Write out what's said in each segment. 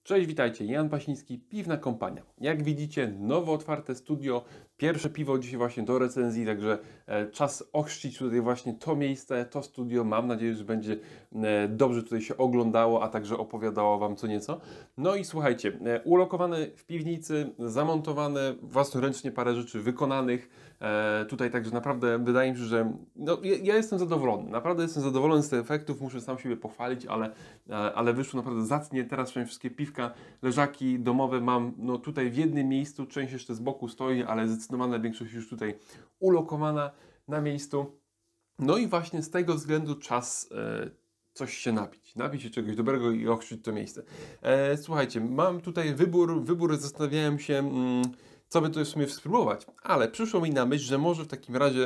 Cześć, witajcie, Jan Pasiński, Piwna Kompania. Jak widzicie, nowo otwarte studio, pierwsze piwo dzisiaj właśnie do recenzji, także czas ochrzcić tutaj właśnie to miejsce, to studio. Mam nadzieję, że będzie dobrze tutaj się oglądało, a także opowiadało Wam co nieco. No i słuchajcie, ulokowane w piwnicy, zamontowane własnoręcznie parę rzeczy wykonanych. Tutaj także naprawdę wydaje mi się, że no, ja jestem zadowolony, naprawdę jestem zadowolony z tych efektów, muszę sam siebie pochwalić, ale wyszło naprawdę zacnie. Teraz przynajmniej wszystkie piwka, leżaki domowe mam no, tutaj w jednym miejscu, część jeszcze z boku stoi, ale zdecydowana większość już tutaj ulokowana na miejscu. No i właśnie z tego względu czas coś się napić się czegoś dobrego i ochrzcić to miejsce. Słuchajcie, mam tutaj wybór zastanawiałem się, co by tu w sumie spróbować, ale przyszło mi na myśl, że może w takim razie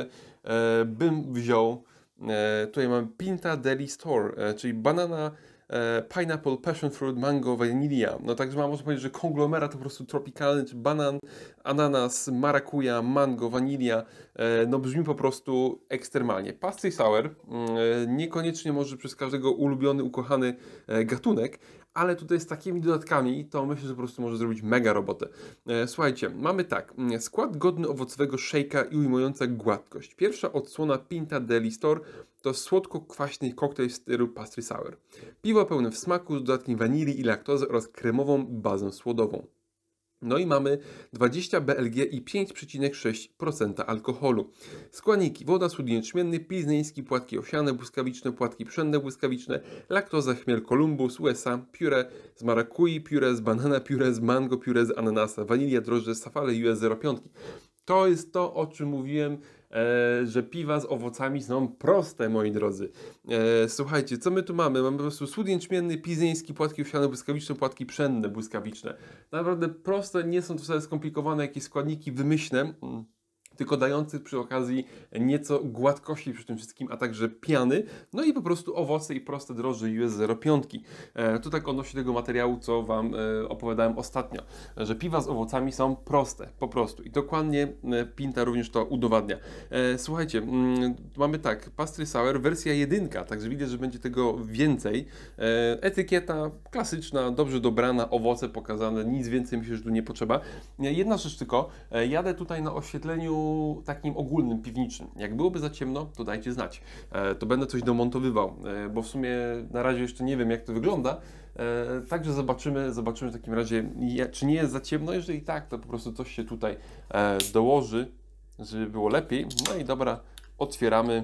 bym wziął, tutaj mam Pinta Deli Store, czyli banana, pineapple, passion fruit, mango, vanilla. No także można powiedzieć, że konglomerat po prostu tropikalny, czy banan, ananas, marakuja, mango, vanilla. No brzmi po prostu ekstremalnie. Pastry sour, niekoniecznie może przez każdego ulubiony, ukochany gatunek, ale tutaj z takimi dodatkami to myślę, że po prostu może zrobić mega robotę. Słuchajcie, mamy tak, skład godny owocowego szejka i ujmująca gładkość. Pierwsza odsłona Pinta Deli Store to słodko-kwaśny koktajl w stylu pastry sour. Piwo pełne w smaku z dodatkiem wanilii i laktozy oraz kremową bazę słodową. No i mamy 20 BLG i 5,6% alkoholu. Składniki: woda, słód jęczmienny, pilzneński, płatki owsiane, błyskawiczne, płatki pszenne błyskawiczne, laktoza, chmiel Columbus, USA, pióre z marakui, pióre z banana, pióre z mango, pióre z ananasa, wanilia, drożdże, safale US 0,5. To jest to, o czym mówiłem, że piwa z owocami są proste, moi drodzy. Słuchajcie, co my tu mamy? Mamy po prostu słód jęczmienny, pilzneński, płatki owsiane, błyskawiczne, płatki pszenne, błyskawiczne. Naprawdę proste, nie są to wcale skomplikowane jakieś składniki wymyślne, tylko dający przy okazji nieco gładkości przy tym wszystkim, a także piany, no i po prostu owoce i proste drożdże US 0,5. To tak odnośnie tego materiału, co Wam opowiadałem ostatnio, że piwa z owocami są proste, po prostu. I dokładnie Pinta również to udowadnia. Słuchajcie, mamy tak, pastry sour, wersja 1, także widać, że będzie tego więcej. Etykieta klasyczna, dobrze dobrana, owoce pokazane, nic więcej myślę, że tu nie potrzeba. Jedna rzecz tylko, jadę tutaj na oświetleniu takim ogólnym, piwniczym. Jak byłoby za ciemno, to dajcie znać. To będę coś domontowywał, bo w sumie na razie jeszcze nie wiem, jak to wygląda. Także zobaczymy w takim razie, czy nie jest za ciemno. Jeżeli tak, to po prostu coś się tutaj dołoży, żeby było lepiej. No i dobra, otwieramy.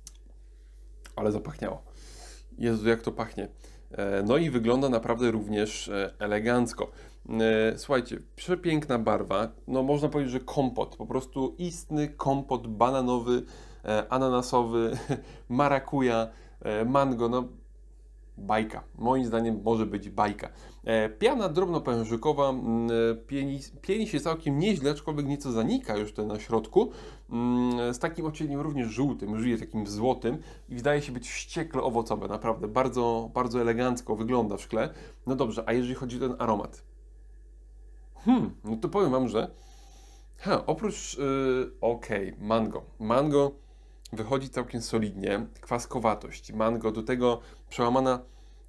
Ale zapachniało. Jezu, jak to pachnie. No i wygląda naprawdę również elegancko. Słuchajcie, przepiękna barwa, no można powiedzieć, że kompot, po prostu istny kompot bananowy, ananasowy, marakuja, mango, no bajka, moim zdaniem może być bajka. Piana drobnopężykowa, pieni się całkiem nieźle, aczkolwiek nieco zanika już to na środku, z takim odcieniem również żółtym, żyje takim złotym i wydaje się być wściekle owocowe, naprawdę bardzo, bardzo elegancko wygląda w szkle. No dobrze, a jeżeli chodzi o ten aromat? No to powiem Wam, że oprócz, mango wychodzi całkiem solidnie, kwaskowatość, mango, do tego przełamana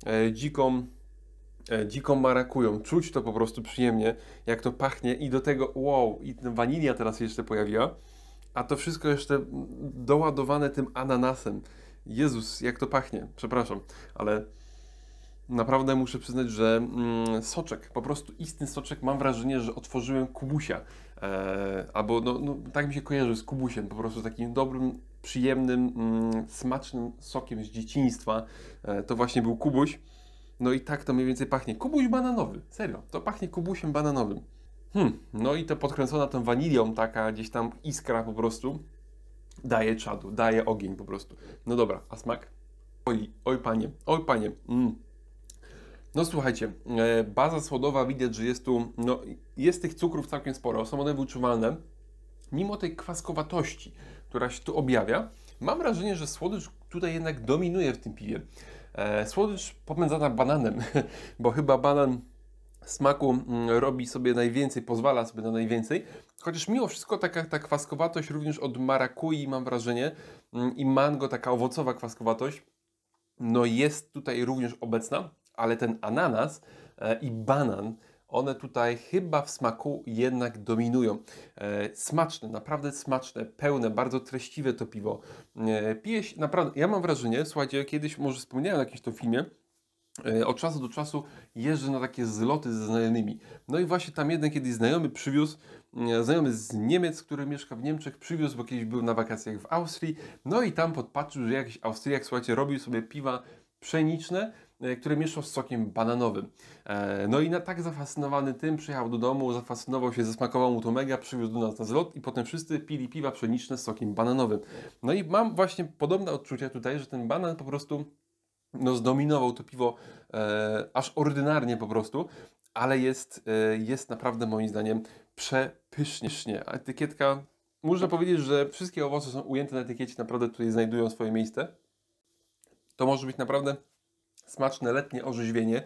dziką marakują, czuć to po prostu przyjemnie, jak to pachnie i do tego, wow, i wanilia teraz się jeszcze pojawiła, a to wszystko jeszcze doładowane tym ananasem. Jezus, jak to pachnie, przepraszam, ale naprawdę muszę przyznać, że soczek, po prostu istny soczek, mam wrażenie, że otworzyłem kubusia, albo no, tak mi się kojarzy z kubusiem, po prostu takim dobrym, przyjemnym, smacznym sokiem z dzieciństwa, to właśnie był kubuś, no i tak to mniej więcej pachnie, kubuś bananowy, serio, to pachnie kubusiem bananowym. No i to podkręcona tą wanilią, taka gdzieś tam iskra po prostu, daje czadu, daje ogień po prostu. No dobra, a smak? Oj panie, No słuchajcie, baza słodowa, widać, że jest tu, no jest tych cukrów całkiem sporo, są one wyczuwalne. Mimo tej kwaskowatości, która się tu objawia, mam wrażenie, że słodycz tutaj jednak dominuje w tym piwie. Słodycz popędzana bananem, bo chyba banan smaku robi sobie najwięcej, pozwala sobie na najwięcej. Chociaż mimo wszystko ta kwaskowatość również od marakui, mam wrażenie, i mango, taka owocowa kwaskowatość, no jest tutaj również obecna, ale ten ananas i banan. One tutaj chyba w smaku jednak dominują. Smaczne, naprawdę smaczne, pełne, bardzo treściwe to piwo. Pije się naprawdę, ja mam wrażenie, słuchajcie, kiedyś może wspomniałem o jakimś to filmie, od czasu do czasu jeżdżę na takie zloty ze znajomymi. No i właśnie tam jeden kiedyś znajomy przywiózł, znajomy z Niemiec, który mieszka w Niemczech, przywiózł, bo kiedyś był na wakacjach w Austrii, no i tam podpatrzył, że jakiś Austriak, słuchajcie, robił sobie piwa pszeniczne, które mieszał z sokiem bananowym. No i tak zafascynowany tym, przyjechał do domu, zafascynował się, zasmakował mu to mega, przywiózł do nas na zlot i potem wszyscy pili piwa pszeniczne z sokiem bananowym. No i mam właśnie podobne odczucia tutaj, że ten banan po prostu no, zdominował to piwo aż ordynarnie po prostu, ale jest naprawdę moim zdaniem przepysznie. A etykietka, można powiedzieć, że wszystkie owoce są ujęte na etykiecie, naprawdę tutaj znajdują swoje miejsce. To może być naprawdę smaczne letnie orzeźwienie.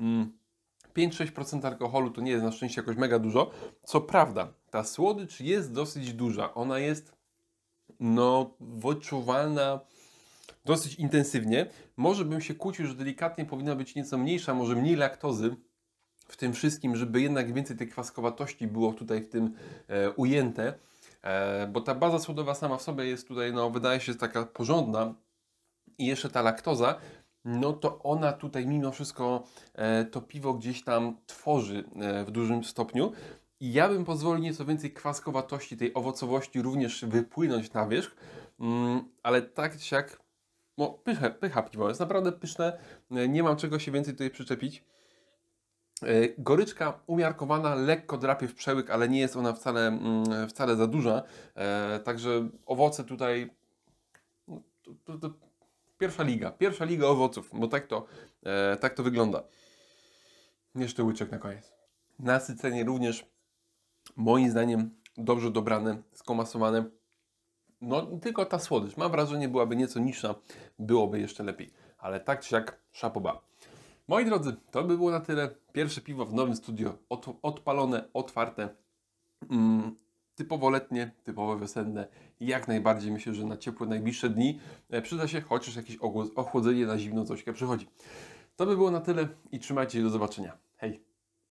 5-6% alkoholu to nie jest na szczęście jakoś mega dużo. Co prawda, ta słodycz jest dosyć duża. Ona jest no wyczuwalna dosyć intensywnie. Może bym się kłócił, że delikatnie powinna być nieco mniejsza, może mniej laktozy w tym wszystkim, żeby jednak więcej tej kwaskowatości było tutaj w tym ujęte, bo ta baza słodowa sama w sobie jest tutaj, no wydaje się taka porządna i jeszcze ta laktoza, no to ona tutaj mimo wszystko to piwo gdzieś tam tworzy w dużym stopniu. I ja bym pozwolił nieco więcej kwaskowatości, tej owocowości również wypłynąć na wierzch, ale tak czy jak no, pycha piwo, jest naprawdę pyszne, nie mam czego się więcej tutaj przyczepić. Goryczka umiarkowana, lekko drapie w przełyk, ale nie jest ona wcale za duża, także owoce tutaj no, to pierwsza liga owoców, bo tak to wygląda. Jeszcze łyczek na koniec. Nasycenie również, moim zdaniem, dobrze dobrane, skomasowane. No tylko ta słodycz, mam wrażenie, byłaby nieco niższa, byłoby jeszcze lepiej. Ale tak czy jak, chapeau bas. Moi drodzy, to by było na tyle. Pierwsze piwo w nowym studio, odpalone, otwarte. Typowo letnie, typowo wiosenne. Jak najbardziej myślę, że na ciepłe najbliższe dni przyda się chociaż jakieś ochłodzenie, na zimno coś przychodzi. To by było na tyle i trzymajcie się, do zobaczenia. Hej!